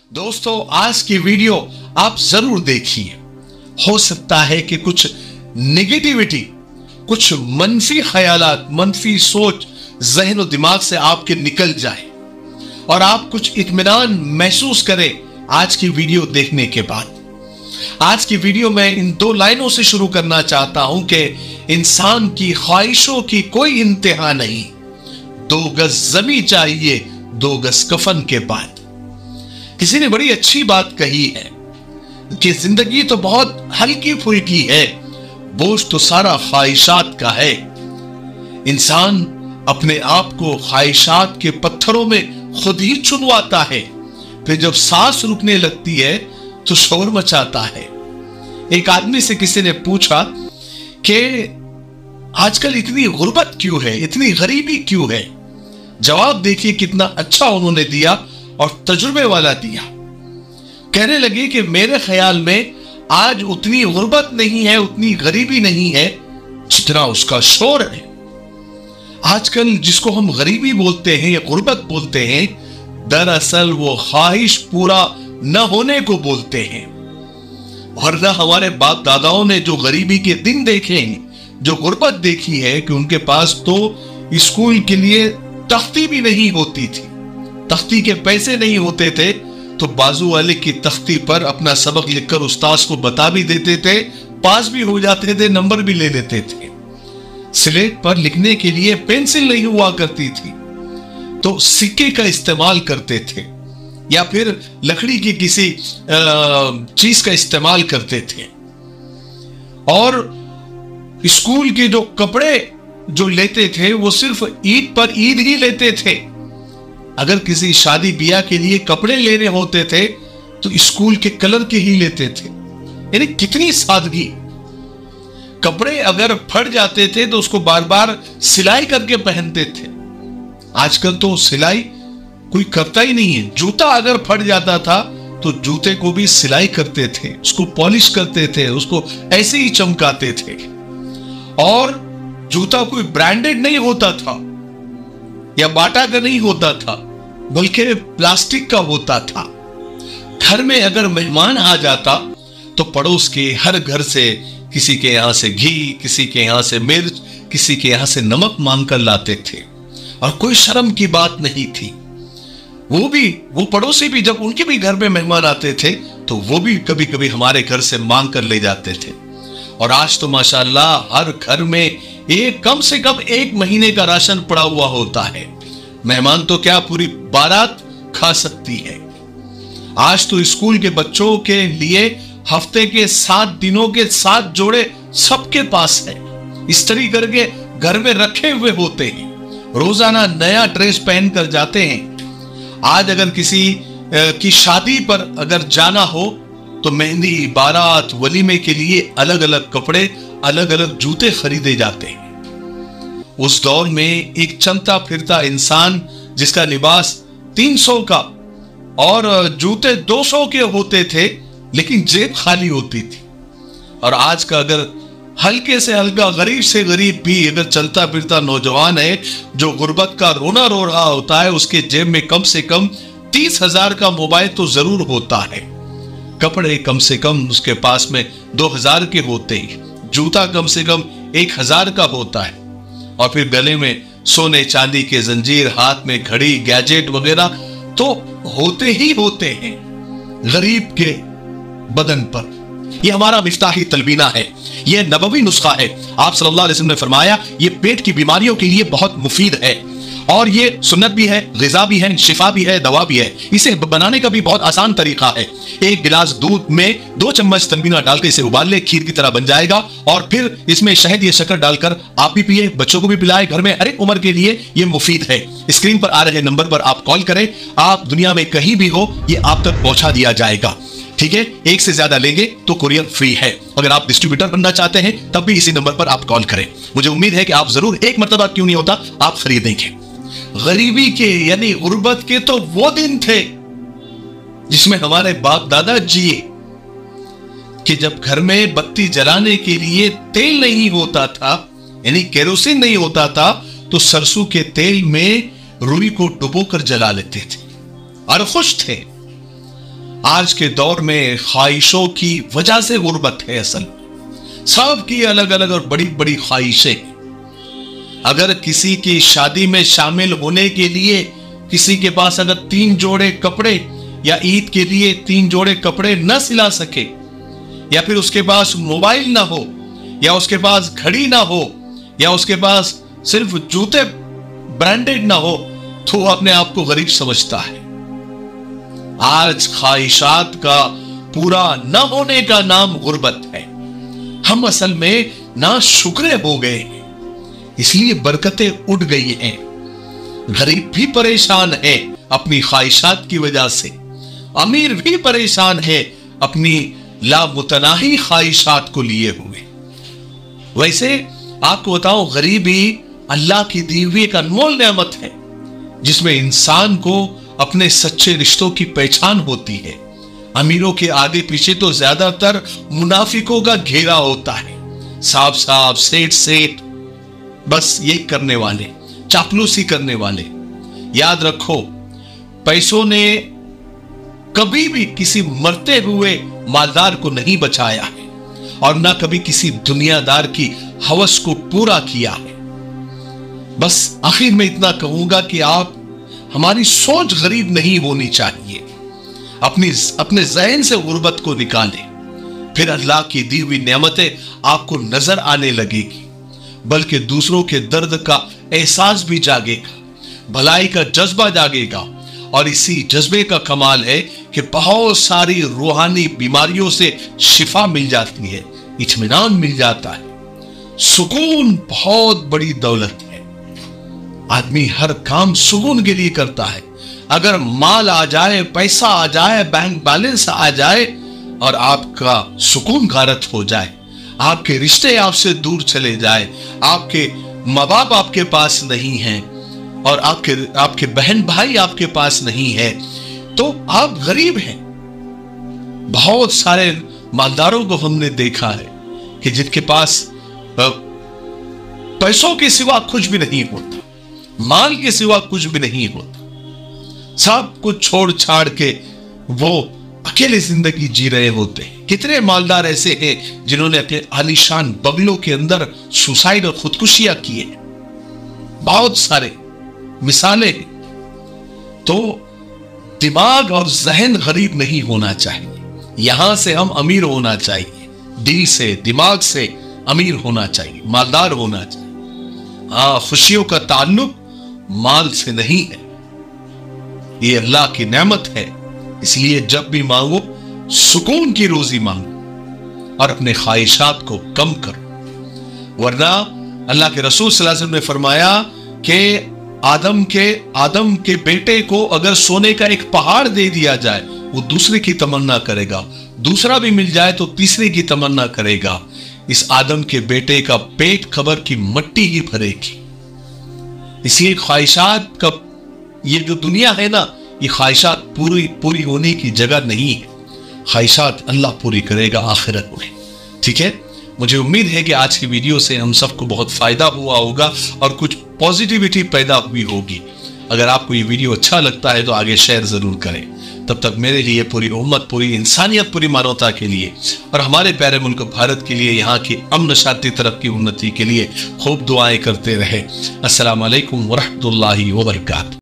दोस्तों, आज की वीडियो आप जरूर देखिए। हो सकता है कि कुछ नेगेटिविटी, कुछ मनफी ख्यालात, मनफी सोच ज़हन और दिमाग से आपके निकल जाए और आप कुछ इत्मीनान महसूस करें आज की वीडियो देखने के बाद। आज की वीडियो में इन दो लाइनों से शुरू करना चाहता हूं कि इंसान की ख्वाहिशों की कोई इंतहा नहीं, 2 गज जमी चाहिए 2 गज कफन के बाद। किसी ने बड़ी अच्छी बात कही है कि जिंदगी तो बहुत हल्की फुल्की है, बोझ तो सारा ख्वाहिशात का है। इंसान अपने आप को ख्वाहिशात के पत्थरों में खुद ही चुनवाता है, फिर जब सांस रुकने लगती है तो शोर मचाता है। एक आदमी से किसी ने पूछा कि आजकल इतनी गुर्बत क्यों है, इतनी गरीबी क्यों है। जवाब देखिए कितना अच्छा उन्होंने दिया और तजुर्बे वाला दिया। कहने लगे कि मेरे ख्याल में आज उतनी गुर्बत नहीं है, उतनी गरीबी नहीं है जितना उसका शोर है। आजकल जिसको हम गरीबी बोलते हैं या गुर्बत बोलते हैं, दरअसल वो ख्वाहिश पूरा न होने को बोलते हैं। वरना हमारे बाप दादाओं ने जो गरीबी के दिन देखे हैं, जो गुर्बत देखी है कि उनके पास तो स्कूल के लिए तख्ती भी नहीं होती थी, तख्ती के पैसे नहीं होते थे, तो बाजू वाले की तख्ती पर अपना सबक लिखकर उस्ताद को बता भी देते थे, पास भी हो जाते थे, नंबर भी ले लेते थे। स्लेट पर लिखने के लिए पेंसिल नहीं हुआ करती थी तो सिक्के का इस्तेमाल करते थे या फिर लकड़ी की किसी चीज का इस्तेमाल करते थे। और स्कूल के जो कपड़े जो लेते थे वो सिर्फ ईद पर ईद ही लेते थे। अगर किसी शादी ब्याह के लिए कपड़े लेने होते थे तो स्कूल के कलर के ही लेते थे। यानी कितनी सादगी। कपड़े अगर फट जाते थे तो उसको बार बार सिलाई करके पहनते थे। आजकल तो सिलाई कोई करता ही नहीं है। जूता अगर फट जाता था तो जूते को भी सिलाई करते थे, उसको पॉलिश करते थे, उसको ऐसे ही चमकाते थे। और जूता कोई ब्रांडेड नहीं होता था या बाटा का नहीं होता था, बल्कि प्लास्टिक का होता था। घर में अगर मेहमान आ जाता तो पड़ोस के हर घर से किसी के यहां से घी, किसी के यहां से मिर्च, किसी के यहां से नमक मांग कर लाते थे और कोई शर्म की बात नहीं थी। वो पड़ोसी भी जब उनके भी घर में मेहमान आते थे तो वो भी कभी कभी हमारे घर से मांग कर ले जाते थे। और आज तो माशाल्लाह हर घर में कम से कम 1 महीने का राशन पड़ा हुआ होता है। मेहमान तो क्या पूरी बारात खा सकती है। आज तो स्कूल के बच्चों के लिए हफ्ते के 7 दिनों के 7 जोड़े सबके पास है। इस्त्री करके घर में रखे हुए होते हैं, रोजाना नया ड्रेस पहन कर जाते हैं। आज अगर किसी की शादी पर अगर जाना हो तो मेहंदी, बारात, वलीमे के लिए अलग अलग कपड़े, अलग अलग जूते खरीदे जाते हैं। उस दौर में एक चलता फिरता इंसान जिसका लिबास 300 का और जूते 200 के होते थे, लेकिन जेब खाली होती थी। और आज का अगर हल्के से हल्का, गरीब से गरीब भी अगर चलता फिरता नौजवान है जो गुर्बत का रोना रो रहा होता है, उसके जेब में कम से कम 30,000 का मोबाइल तो जरूर होता है। कपड़े कम से कम उसके पास में 2,000 के होते हैं, जूता कम से कम 1,000 का होता है, और फिर गले में सोने चांदी के जंजीर, हाथ में घड़ी, गैजेट वगैरह तो होते ही होते हैं गरीब के बदन पर। यह हमारा मिफ्ताही तलबीना है, यह नबवी नुस्खा है। आप सल्लल्लाहु अलैहि वसल्लम ने फरमाया यह पेट की बीमारियों के लिए बहुत मुफीद है और ये सुन्नत भी है, गिज़ा भी है, शिफा भी है, दवा भी है। इसे बनाने का भी बहुत आसान तरीका है। 1 गिलास दूध में 2 चम्मच तलबीना डालकर इसे उबाल ले, खीर की तरह बन जाएगा। और फिर इसमें शहद या शक्कर डालकर आप भी पिए, बच्चों को भी पिलाए। घर में हर एक उम्र के लिए ये मुफीद है। स्क्रीन पर आ रहे नंबर पर आप कॉल करें, आप दुनिया में कहीं भी हो ये आप तक पहुंचा दिया जाएगा। ठीक है, 1 से ज्यादा लेंगे तो कुरियर फ्री है। अगर आप डिस्ट्रीब्यूटर बनना चाहते हैं तब भी इसी नंबर पर आप कॉल करें। मुझे उम्मीद है कि आप जरूर एक मर्तबा क्यों नहीं होता आप खरीदेंगे। गरीबी के यानी गुर्बत के तो वो दिन थे जिसमें हमारे बाप दादा जिए कि जब घर में बत्ती जलाने के लिए तेल नहीं होता था, यानी केरोसिन नहीं होता था, तो सरसों के तेल में रुई को डुबोकर जला लेते थे और खुश थे। आज के दौर में ख्वाहिशों की वजह से गुर्बत है। असल सबकी अलग अलग और बड़ी बड़ी ख्वाहिशें। अगर किसी की शादी में शामिल होने के लिए किसी के पास अगर 3 जोड़े कपड़े या ईद के लिए 3 जोड़े कपड़े न सिला सके, या फिर उसके पास मोबाइल ना हो, या उसके पास घड़ी ना हो, या उसके पास सिर्फ जूते ब्रांडेड ना हो, तो वो अपने आप को गरीब समझता है। आज ख्वाहिशात का पूरा न होने का नाम गुर्बत है। हम असल में ना शुक्रे हो गए हैं, इसलिए बरकतें उड़ गई हैं। गरीब भी परेशान है अपनी ख्वाहिशात की वजह से, अमीर भी परेशान है अपनी लामुतनाही ख्वाहिशात को लिए हुए। वैसे आपको बताऊं, गरीबी अल्लाह की दी हुई एक अनमोल नेमत है, जिसमें इंसान को अपने सच्चे रिश्तों की पहचान होती है। अमीरों के आगे पीछे तो ज्यादातर मुनाफिकों का घेरा होता है, साफ साफ सेठ सेठ, बस ये करने वाले, चापलूसी करने वाले। याद रखो, पैसों ने कभी भी किसी मरते हुए मालदार को नहीं बचाया है, और ना कभी किसी दुनियादार की हवस को पूरा किया है। बस आखिर में इतना कहूंगा कि आप हमारी सोच गरीब नहीं होनी चाहिए। अपने ज़हन से गुर्बत को निकालें, फिर अल्लाह की दी हुई नेमतें आपको नजर आने लगेगी, बल्कि दूसरों के दर्द का एहसास भी जागेगा, भलाई का जज्बा जागेगा। और इसी जज्बे का कमाल है कि बहुत सारी रूहानी बीमारियों से शिफा मिल जाती है, इत्मीनान मिल जाता है। सुकून बहुत बड़ी दौलत है। आदमी हर काम सुकून के लिए करता है। अगर माल आ जाए, पैसा आ जाए, बैंक बैलेंस आ जाए, और आपका सुकून गारत हो जाए, आपके रिश्ते आपसे दूर चले जाए, आपके माँ बाप आपके पास नहीं हैं, और आपके बहन भाई आपके पास नहीं है, तो आप गरीब हैं। बहुत सारे मालदारों को हमने देखा है कि जिनके पास पैसों के सिवा कुछ भी नहीं होता, माल के सिवा कुछ भी नहीं होता, सब कुछ छोड़ छाड़ के वो अकेले जिंदगी जी रहे होते हैं। कितने मालदार ऐसे हैं जिन्होंने अपने आलीशान बंगलों के अंदर सुसाइड और खुदकुशियां की है। बहुत सारे मिसालें। तो दिमाग और जहन गरीब नहीं होना चाहिए, यहां से हम अमीर होना चाहिए, दिल से दिमाग से अमीर होना चाहिए, मालदार होना चाहिए। हाँ, खुशियों का ताल्लुक माल से नहीं है, ये अल्लाह की नेमत है। इसलिए जब भी मांगो सुकून की रोजी मांगो और अपने ख्वाहिशात को कम करो। वरना अल्लाह के रसूल सल्लल्लाहु अलैहि वसल्लम ने फरमाया कि आदम के बेटे को अगर सोने का एक पहाड़ दे दिया जाए, वो दूसरे की तमन्ना करेगा, दूसरा भी मिल जाए तो तीसरे की तमन्ना करेगा। इस आदम के बेटे का पेट कब्र की मिट्टी ही भरेगी। इसलिए ख्वाहिशात का ये जो दुनिया है ना, ये ख्वाहिशात पूरी होने की जगह नहीं है। ख्वाहिशात अल्लाह पूरी करेगा आखिरत में। ठीक है, मुझे उम्मीद है कि आज की वीडियो से हम सबको बहुत फायदा हुआ होगा और कुछ पॉजिटिविटी पैदा हुई होगी। अगर आपको ये वीडियो अच्छा लगता है तो आगे शेयर जरूर करें। तब तक मेरे लिए, पूरी उम्मत, पूरी इंसानियत, पूरी मानवता के लिए और हमारे प्यारे मुल्क भारत के लिए, यहाँ की अमन शांति तरक्की उन्नति के लिए खूब दुआएं करते रहे। अस्सलाम वालेकुम व रहमतुल्लाहि व बरकातहू।